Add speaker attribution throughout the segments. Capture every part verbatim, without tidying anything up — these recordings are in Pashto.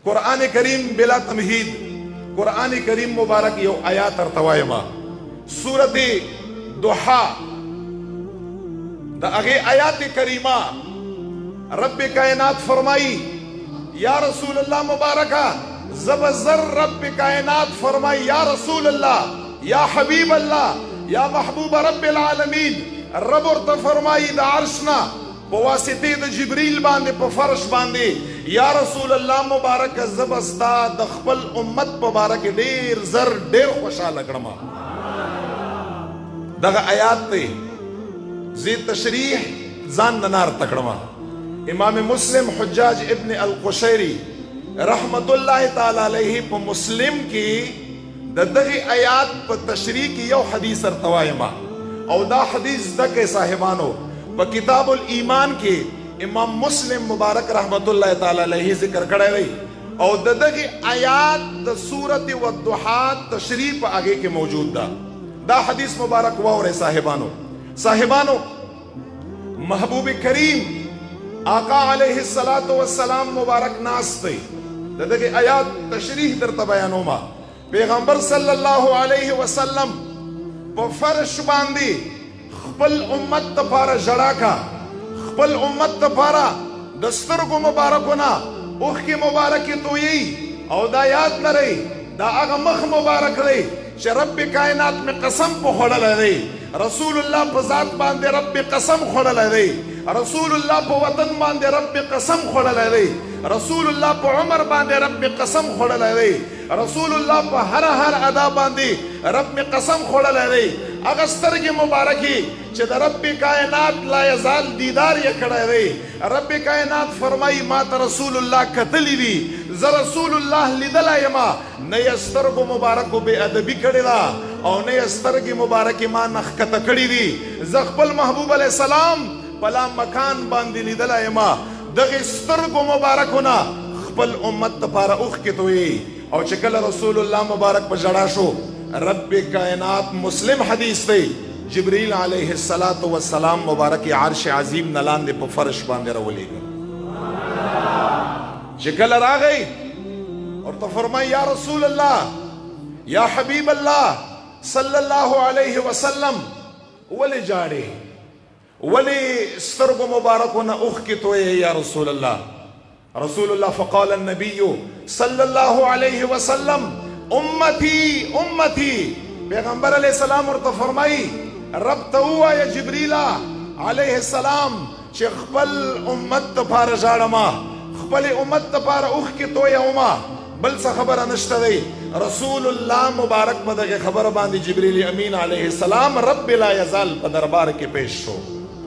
Speaker 1: قرآن کریم بلا تمہید قرآن کریم مبارک یو آیات ارتوائما سورت دوحا دا اگے آیات کریمہ رب کائنات فرمائی یا رسول اللہ مبارکہ زبزر رب کائنات فرمائی یا رسول اللہ یا حبیب اللہ یا محبوب رب العالمین رب ارتا فرمائی دا عرشنا بواسطے دا جبریل باندے پا فرش باندے یا رسول اللہ مبارک زبستا دا خپل امت مبارک دیر زر دیر خوشا لگرما دا آیات تے زید تشریح زان ننار تکڑما امام مسلم حجاج ابن القشیری رحمت اللہ تعالی علیہ پا مسلم کی دا دغی آیات پا تشریح کی یو حدیث ارتوائما او دا حدیث دا کے صاحبانو پا کتاب الایمان کی امام مسلم مبارک رحمت اللہ تعالی علیہ ذکر کرے گئی او دا دغی آیات دا سورت والضحات تشریح پا آگے کے موجود دا دا حدیث مبارک وورے صاحبانو صاحبانو محبوب کریم آقا علیہ السلام مبارک ناستے دا دغی آیات تشریح در تبیانو ما پیغمبر صلی اللہ علیہ وسلم پا فرش باندی خپل امت تپارا جڑا کا خپل امت تپارا دستر کو مبارکونا اوخ کی مبارکی تو یہی او دا یاد لرے دا اغا مخ مبارک لے چھ رب کائنات میں قسم پا خوڑا لے رسول اللہ پا ذات باندے رب قسم خوڑا لے رسول اللہ پا وطن باندے رب قسم خوڑا لے رسول اللہ پا عمر باندے رب قسم خوڑا لے رسول اللہ پا ہر ہر ادا باندے رب قسم خوڑا لے اغستر کی مبارکی چھ دا رب کائنات لا یزال دیدار یکڑا دے رب کائنات فرمائی مات رسول اللہ قتلی دی ز رسول اللہ لیدلا یما نئی استر کو مبارکو بے ادبی کڑی دا او نئی استر کی مبارکی ما نخکت کڑی دی زخبل محبوب علیہ السلام پلا مکان باندی لیدلا یما دغی استر کو مبارکونا خپل امت پارا اوخ کی توئی او چکل رسول اللہ مبارک پا جڑا شو رب کائنات مسلم حدیث دے جبریل علیہ السلام مبارک عرش عظیم نلان دے پا فرش باندے رولے گا چکل را گئی اور تو فرمائی یا رسول اللہ یا حبیب اللہ صلی اللہ علیہ وسلم ولی جاڑے ولی استرگو مبارکونا اخ کی توئے یا رسول اللہ رسول اللہ فقال النبی صلی اللہ علیہ وسلم امتی امتی پیغمبر علیہ السلام اور تو فرمائی رب تہوا یا جبریلہ علیہ السلام چھ خپل امت تپار جاڑما خپل امت تپار اخ کی تویا اما بل سا خبر انشتا دی رسول اللہ مبارک پدغ خبر باندی جبریل امین علیہ السلام رب لا یزال پدربار کے پیش شو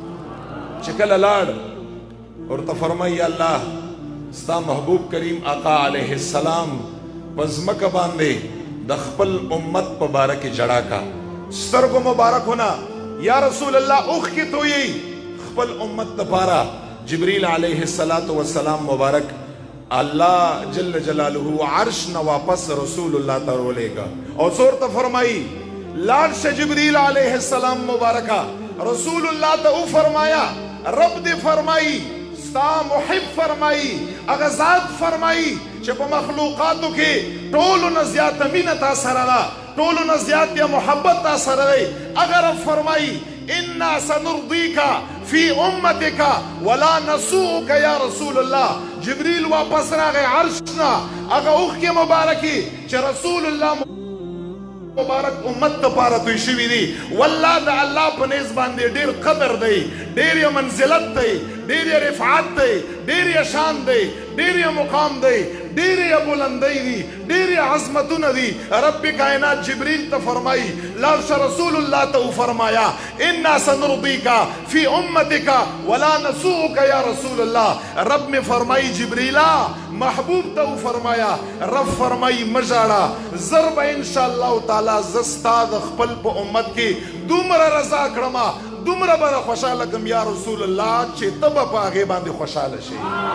Speaker 1: چکل لاڑ اور تو فرمائی اللہ ستا محبوب کریم آقا علیہ السلام بزمک باندے دخپل امت پبارک جڑا کا سترگو مبارک ہونا یا رسول اللہ اخ کی تو یہی خپل امت تپارا جبریل علیہ السلام مبارک اللہ جل جلالہ عرش نہ واپس رسول اللہ ترولے گا اور صورت فرمائی لارش جبریل علیہ السلام مبارکہ رسول اللہ تا او فرمایا رب دے فرمائی ستا محب فرمائی اغزاد فرمائی چپا مخلوقاتو کے ٹولو نزیات امینتا سرلا ٹولو نزیات یا محبت تا سرلے اگر رب فرمائی اِنَّا سَنُرْضِيكَ فِي أُمَّتِكَ وَلَا نَسُوءُكَ یا رسول اللہ جبریل واپس راغے عرشنا اگر اوخ کے مبارکی چھ رسول اللہ مبارک امت پارا توی شوی دی واللہ دا اللہ پنیز باندے دیر قدر دی دیر یا منزلت دی دیر یا رفعات دی دیر یا شان دی دیر یا مقام دی دیر یا بلندی دی دیر یا عظمتون دی رب کائنات جبریل تا فرمائی لارش رسول اللہ تا فرمایا اِنَّا سَنُرْضِيكَ فِي أُمَّتِكَ وَلَا نَسُوءُكَ یا رسول اللہ رب میں فرمائی جبریلہ محبوب تا فرمایا رب فرمائی مجاڑا ضرب انشاءاللہ تعالی زستاد خپل پا امت کی دومر رضا کرما دومر برا خوشالکم یا رسول اللہ چھے تب پا آگے باندے خوشال شے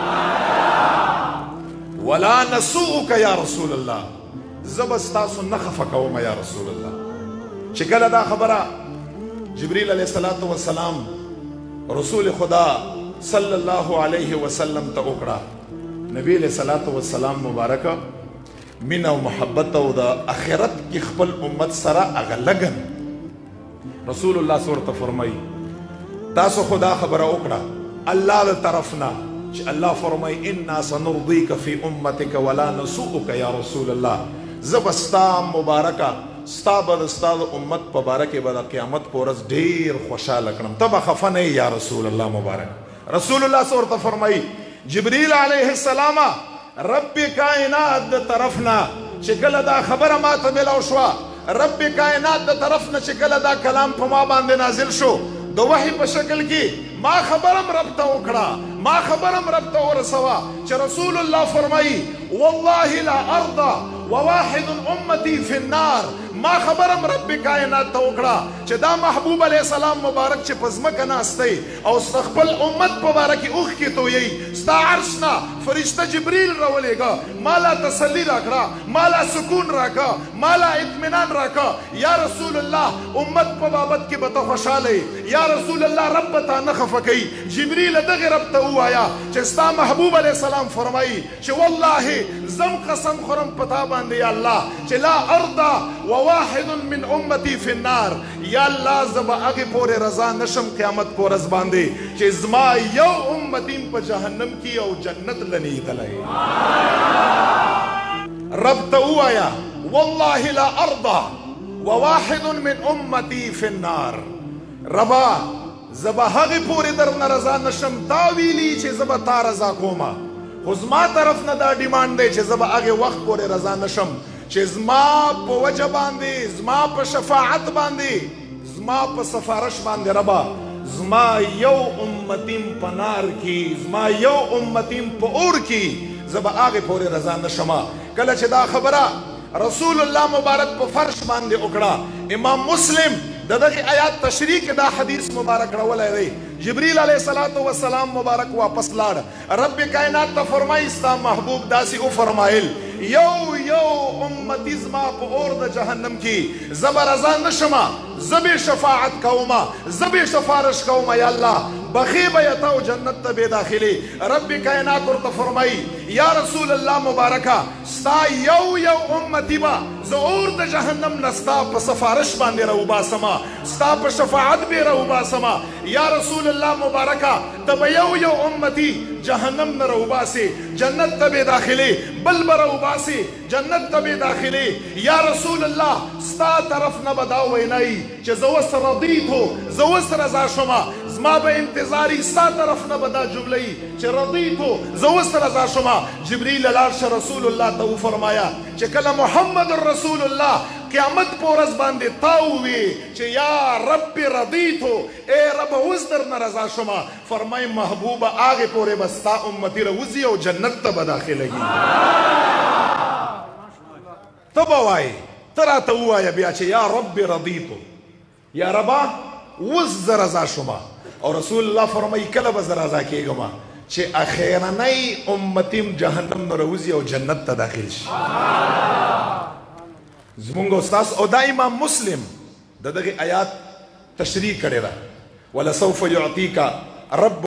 Speaker 1: وَلَا نَسُوءُكَ یا رسول اللہ زبستاسو نخفکوما یا رسول اللہ چکل دا خبرہ جبریل علیہ السلام رسول خدا صلی اللہ علیہ وسلم تا اکڑا نبی علیہ الصلوۃ والسلام مبارک مینا او محبت او د اخرت کی خپل امت سره هغه لګن رسول الله صورت فرمای تاسو خدا خبره وکړه الله د طرفنا چې الله فرمای انا سنرضيك في امتك ولا نسوءك یا رسول الله زبستا مبارکه ستا به ستا د امت په باره کې به د قیامت په ورځ ډېر خوشحاله کړم ته به خفه نه یا رسول الله مبارک رسول الله څه ورته فرمایي جبریل علیه السلام رب کائنات د طرفنا چې کله دا خبره ما ته ملاو شوه رب کائنات د طرفنا چې کله دا کلام په ما باندې نازل شو د وحی په شکل کې ما خبرم رب ته وکړه ما خبرم رب ته ورسوه چې رسول الله فرمایي والله لا ارضى وواحد امتي في النار ما خبرم رب کائنات ته وکړه چې دا محبوب علیه السلام مبارک چې په ځمکه ناست دی او ستا خپل امت په باره کې اوښکې تویوي ستا عرش نه فرشته جبریل راولېږه ما لا تسلي راکړه ما لا سکون راکړه ما لا اطمینان راکړه یا رسول الله امت په بابت کې به ته خوشحاله یا رسول الله رب به تا نه خفه کوي جبریل دغې رب ته ووایه چې ستا محبوب علیه السلام فرمایي چې والله زم قسم خورم په تا باندې یا الله چې لا ارضى وواحد من امتي في النار یا الله زه به هغې پورې رضا نشم قیامت په ورځ باندې چې زما یو امتیم په جهنم کې او جنت لنیدلی رب ته ووایه والله لا ارضى وواحد من امتي في النار ربا زه به هغې پورې درنه رضا نشم تا ویلي چې زه به تا رضا کومه خو زما طرف نه دا ډیمانډ دی چې زه به هغې وخت پورې رضا نشم چې زما په وجه باندې زما په شفاعت باندې زما په سفارش باندې ربا زما یو امتیم په نار کې زما یو امتیم په اور کې زه به هغې پورې رضا نشم کله چې دا خبره رسول الله مبارک په فرش باندې وکړه امام مسلم د دغه آیات تشریح کې دا حدیث مبارک راولی دی جبریل علیه الصلاۃ والسلام مبارک واپس لاړ رب کائنات ته فرمایي ستا محبوب داسې وفرمایل یو یو امتی زما په اور د جهنم کې زه به رضا نشمه زه به شفاعت کومه زه به سفارش کومه یا الله بخې به یې ته او جنت ته بې داخلې رب کائنات ورته فرمایي یا رسول الله مبارکه ستا یو یو امتی به زه اور د جهنم نه ستا په سفارش باندې راوباسمه ستا په شفاعت به راوباسمه یا رسول الله مبارکه ته به یو یو امتی جهنم نه راوباسې جنت ته به داخلې بل به راوباسې جنت ته به داخلې یا رسول الله ستا طرف نه به دا وینایي چې زه اوس رضیتو زه اوس رضا شومه زما به انتظاري ستا طرف نه به دا جمله یي چې رضیتو زه اوس رضا شومه جبریل لاړ شه رسول الله ته وفرمایه چې کله محمد رسول الله قیامت په ورځ باندې تا ووي چې یا رب رضیتو ای رب اوس درنه رضا شومه فرمایي محبوبه هغې پورې به ستا امتي راوځي او جنت ته به داخلوي ته به وایې ته راته ووایه بیا چې یا رب رضیتو یا ربا اوس زه رضا شومه او رسول الله فرمایي کله به زه رضا کېږم چې اخیرنی امتیم جهنم نه راوځي او جنت ته داخل شي زمونږ استاذ او دا امام مسلم د دغې آیات تشریح کړې ده ولسوف یعطیک رب